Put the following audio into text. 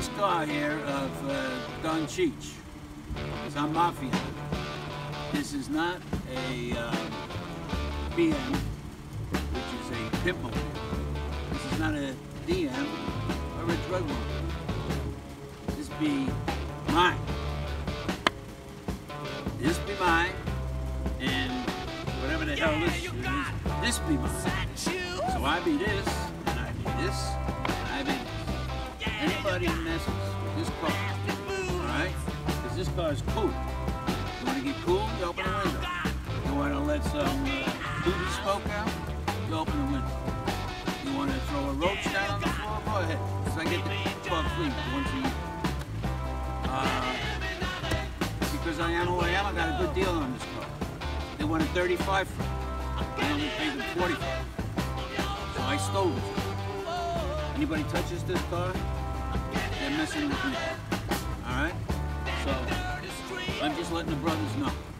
this car here of Don Cheech. Because I'm Mafia. This is not a BM, which is a pimple. This is not a DM or a drug lord. This be mine. This be mine, and whatever the hell this is, this be mine. So I be this, and I be this, and I be this. Anybody messes with this car, alright? Because this car is cool. You want to get cool, you open the window. You want to let some booty smoke out, you open the window. You want to throw a roach down on the floor, go ahead. Because I get the car clean once a year. Because I am who I am, I got a good deal on this car. They wanted 35 for it. I only paid them 45. So I stole it. Anybody touches this car, they're messing with me. Alright? So, I'm just letting the brothers know.